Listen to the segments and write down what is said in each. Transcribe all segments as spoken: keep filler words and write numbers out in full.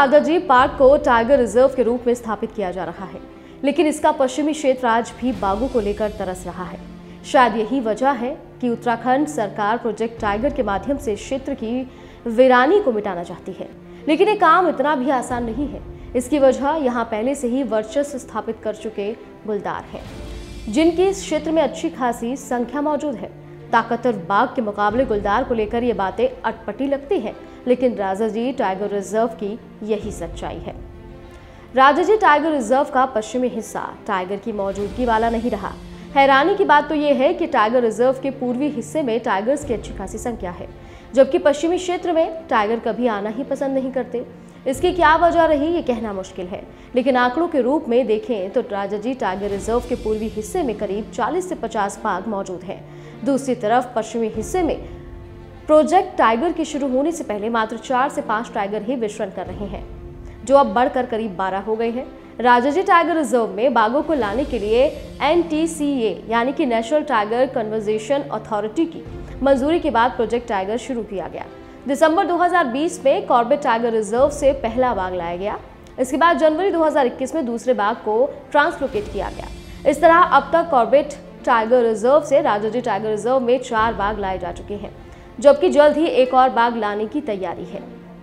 Rajaji park को tiger reserve के रूप में स्थापित किया जा रहा है, लेकिन इसका पश्चिमी क्षेत्र आज भी बाघों को लेकर तरस रहा है। शायद यही वजह है कि उत्तराखंड सरकार प्रोजेक्ट टाइगर के माध्यम से क्षेत्र की वीरानी को मिटाना चाहती है, लेकिन ये काम इतना भी आसान नहीं है। इसकी वजह यहाँ पहले से ही वर्चस्व स्थापित कर चुके गुलदार हैं, जिनकी इस क्षेत्र में अच्छी खासी संख्या मौजूद है। ताकतवर बाघ के मुकाबले गुलदार को लेकर ये बातें अटपटी लगती हैं, लेकिन राजाजी टाइगर रिजर्व की यही सच्चाई है। राजाजी टाइगर रिजर्व का पश्चिमी हिस्सा टाइगर की मौजूदगी वाला नहीं रहा। हैरानी की बात तो यह है कि टाइगर रिजर्व के पूर्वी हिस्से में टाइगर्स की अच्छी खासी संख्या है, जबकि पश्चिमी क्षेत्र में टाइगर कभी आना ही पसंद नहीं करते। इसकी क्या वजह रही ये कहना मुश्किल है, लेकिन आंकड़ों के रूप में देखें तो राजाजी टाइगर रिजर्व के पूर्वी हिस्से में करीब चालीस से पचास बाघ मौजूद हैं। दूसरी तरफ पश्चिमी हिस्से में प्रोजेक्ट टाइगर के शुरू होने से पहले मात्र चार से पांच टाइगर ही विचरण कर रहे हैं, जो अब बढ़कर करीब बारह हो गए हैं। राजाजी टाइगर रिजर्व में बाघों को लाने के लिए एन टी सी ए यानी कि नेशनल टाइगर कंजर्वेशन अथॉरिटी की मंजूरी के बाद प्रोजेक्ट टाइगर शुरू किया गया। दिसंबर दो हज़ार बीस में कॉर्बेट टाइगर रिजर्व से पहला बाघ लाया गया। इसके बाद जनवरी दो हज़ार इक्कीस में दूसरे बाघ को ट्रांसलोकेट किया गया। इस तरह अब तक कॉर्बेट टाइगर रिजर्व से राजाजी टाइगर रिजर्व में चार बाघ लाए जा चुके हैं, जबकि जल्द ही एक और बाघ लाने की तैयारी है।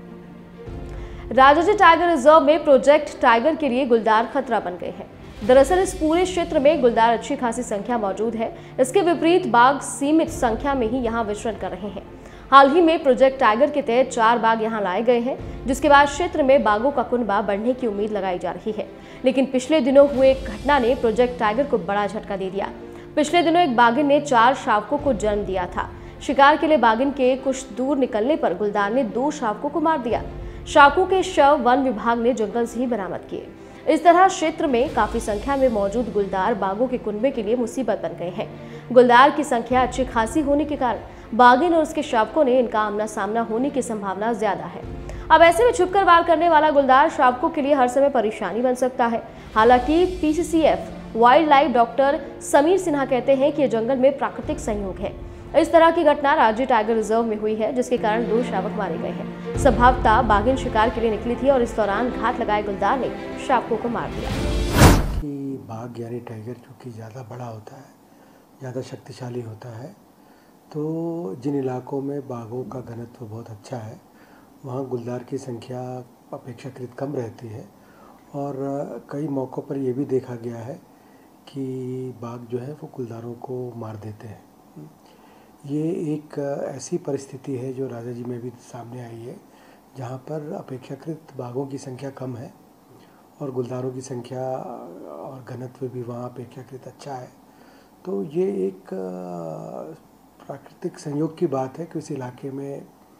राजाजी टाइगर रिजर्व में प्रोजेक्ट टाइगर के लिए गुलदार खतरा बन गए हैं। दरअसल इस पूरे क्षेत्र में गुलदार अच्छी खासी संख्या मौजूद है। इसके विपरीत बाघ सीमित संख्या में ही यहाँ विचरण कर रहे हैं। हाल ही में प्रोजेक्ट टाइगर के तहत चार बाघ यहाँ लाए गए हैं, जिसके बाद क्षेत्र में बाघों का कुनबा बढ़ने की उम्मीद लगाई जा रही है। लेकिन पिछले दिनों हुए एक घटना ने प्रोजेक्ट टाइगर को बड़ा झटका दे दिया। पिछले दिनों एक बाघिन ने चार शावकों को जन्म दिया था। शिकार के लिए बाघिन के कुछ दूर निकलने पर गुलदार ने दो शावकों को मार दिया। शावकों के शव वन विभाग ने जंगल से ही बरामद किए। इस तरह क्षेत्र में काफी संख्या में मौजूद गुलदार बाघों के कुनबे के लिए मुसीबत बन गए हैं। गुलदार की संख्या अच्छी खासी होने के कारण बाघिन और उसके शावकों ने इनका आमना सामना होने की संभावना ज्यादा है। अब ऐसे में छुपकर वार करने वाला गुलदार शावकों के लिए हर समय परेशानी बन सकता है। हालांकि P C C F wildlife doctor Sameer Sinha कहते हैं कि यह जंगल में प्राकृतिक संयोग है। इस तरह की घटना राजाजी टाइगर रिजर्व में हुई है, जिसके कारण दो शावक मारे गए हैं। संभवतः बाघिन शिकार के लिए निकली थी और इस दौरान घात लगाए गुलदार ने शावकों को मार दिया। कि बाघ यानी टाइगर चूँकि ज़्यादा बड़ा होता है, ज़्यादा शक्तिशाली होता है, तो जिन इलाकों में बाघों का घनत्व बहुत अच्छा है वहाँ गुलदार की संख्या अपेक्षाकृत कम रहती है। और कई मौक़ों पर यह भी देखा गया है कि बाघ जो है वो गुलदारों को मार देते हैं। ये एक ऐसी परिस्थिति है जो राजाजी में भी सामने आई है, जहाँ पर अपेक्षाकृत बाघों की संख्या कम है और गुलदारों की संख्या और घनत्व भी वहाँ अपेक्षाकृत अच्छा है। तो ये एक प्राकृतिक संयोग की बात है कि उस इलाके में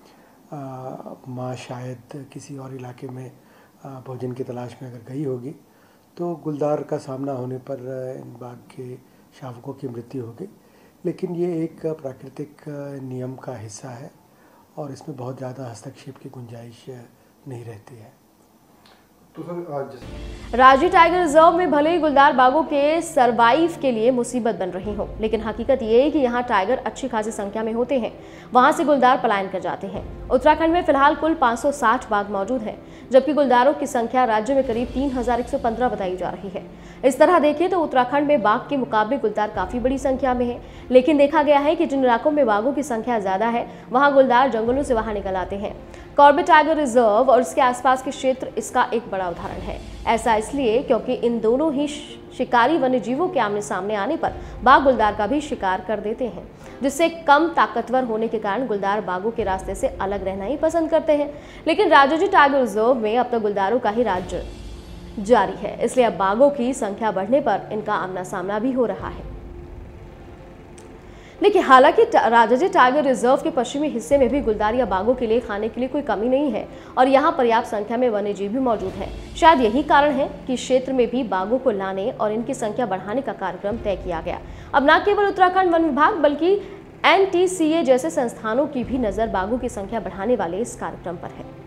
माँ शायद किसी और इलाके में भोजन की तलाश में अगर गई होगी तो गुलदार का सामना होने पर इन बाघ के शावकों की मृत्यु होगी। लेकिन ये एक प्राकृतिक नियम का हिस्सा है और इसमें बहुत ज़्यादा हस्तक्षेप की गुंजाइश नहीं रहती है। तो सर राजाजी टाइगर रिजर्व में भले ही गुलदार बाघों के सरवाइव के लिए मुसीबत बन रही हो, लेकिन हकीकत ये है कि यहाँ टाइगर अच्छी खासी संख्या में होते हैं। वहाँ से गुलदार पलायन कर जाते हैं। उत्तराखंड में फिलहाल कुल पाँच सौ साठ बाघ मौजूद हैं, जबकि गुलदारों की संख्या राज्य में करीब तीन हजार एक सौ पंद्रह बताई जा रही है। इस तरह देखें तो उत्तराखंड में बाघ के मुकाबले गुलदार काफी बड़ी संख्या में है, लेकिन देखा गया है कि जिन इलाकों में बाघों की संख्या ज्यादा है वहाँ गुलदार जंगलों से बाहर निकल आते हैं। कॉर्बेट टाइगर रिजर्व और इसके आसपास के क्षेत्र इसका एक बड़ा उदाहरण है। ऐसा इसलिए क्योंकि इन दोनों ही शिकारी वन्य जीवों के आमने सामने आने पर बाघ गुलदार का भी शिकार कर देते हैं, जिससे कम ताकतवर होने के कारण गुलदार बाघों के रास्ते से अलग रहना ही पसंद करते हैं। लेकिन राजाजी टाइगर रिजर्व में अब तक गुलदारों का ही राज्य जारी है, इसलिए अब बाघों की संख्या बढ़ने पर इनका आमना सामना भी हो रहा है। देखिए, हालांकि राजाजी टाइगर रिजर्व के पश्चिमी हिस्से में भी गुलदार या बाघों के लिए खाने के लिए कोई कमी नहीं है और यहाँ पर्याप्त संख्या में वन्यजीव भी मौजूद हैं। शायद यही कारण है कि क्षेत्र में भी बाघों को लाने और इनकी संख्या बढ़ाने का कार्यक्रम तय किया गया। अब न केवल उत्तराखंड वन विभाग बल्कि एन टी सी ए जैसे संस्थानों की भी नजर बाघों की संख्या बढ़ाने वाले इस कार्यक्रम पर है।